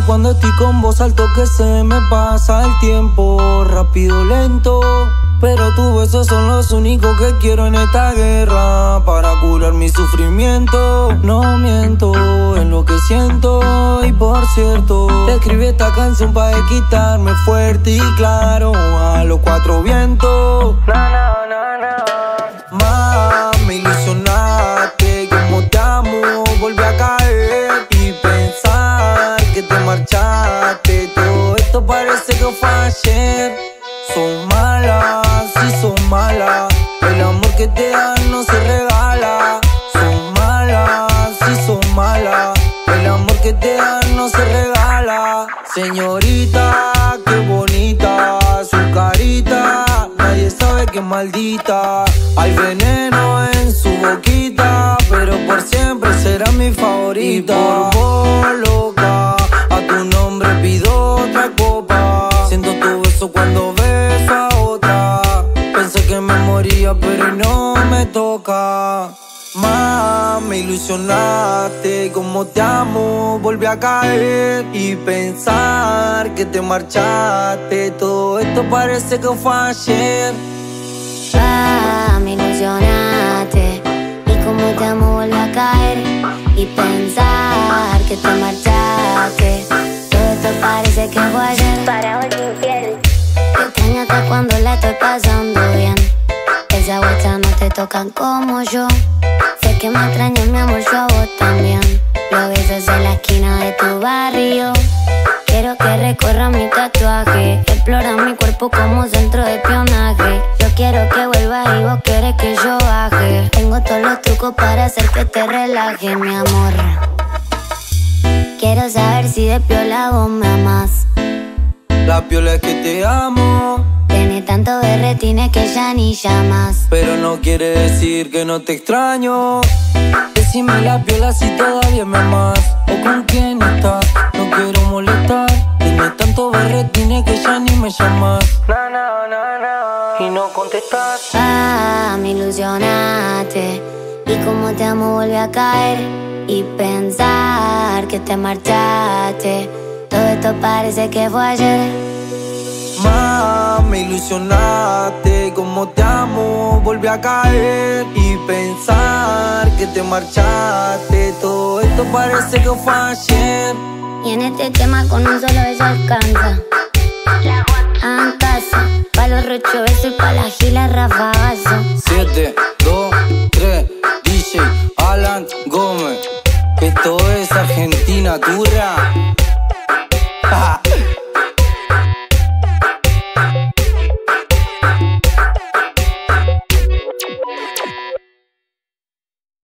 cuando estoy con vos alto que se me pasa el tiempo, rápido, lento. Pero tus besos son los únicos que quiero en esta guerra, para curar mi sufrimiento. No miento en lo que siento. Y por cierto, te escribí esta canción para quitarme fuerte y claro a los cuatro vientos. Me ilusionaste, como te amo, volví a caer y pensar que te marchaste. Todo esto parece que fue ayer. Son malas, sí son malas. El amor que te dan no se regala. Son malas, sí son malas. El amor que te dan no se regala. Señorita, qué bonita su carita. Nadie sabe que es maldita. Hay veneno en su boquita, pero por siempre será mi favorita. Y por vos, loca, a tu nombre pido otra copa. Siento tu beso cuando beso a otra. Pensé que me moría, pero no me toca. Me ilusionaste, como te amo, volví a caer y pensar que te marchaste. Todo esto parece que fue ayer. Me ilusionaste y como te amo volví a caer y pensar que te marchaste. Todo esto parece que fue ayer. Para hoy infiel. Te extraño hasta cuando la estoy pasando bien. Esas vueltas no te tocan como yo. Sé que me extrañas, mi amor, yo a vos también. Los besos en la esquina de tu barrio. Quiero que recorra mi tatuaje, explora mi cuerpo como centro de espionaje. Yo quiero que vuelvas y vos querés que yo baje. Tengo todos los trucos para hacer que te relajes, mi amor. Quiero saber si de piola vos me amás. La piola es que te amo. Tiene tanto berretines que ya ni llamas. Pero no quiere decir que no te extraño. Decime la piola si todavía me amas o con quién estás. No quiero molestar. Tienes tanto berretines que ya ni me llamas. Y no contestas. Me ilusionaste y como te amo volví a caer y pensar que te marchaste. Todo esto parece que fue ayer. Me ilusionaste, como te amo, volví a caer y pensar que te marchaste. Todo esto parece que fue ayer. Y en este tema con un solo beso alcanza. Hagan caso, pa' los rocho besos y pa' la gila rafagazo. 7, 2, 3, DJ Alan Gómez. Esto es Argentina, turra.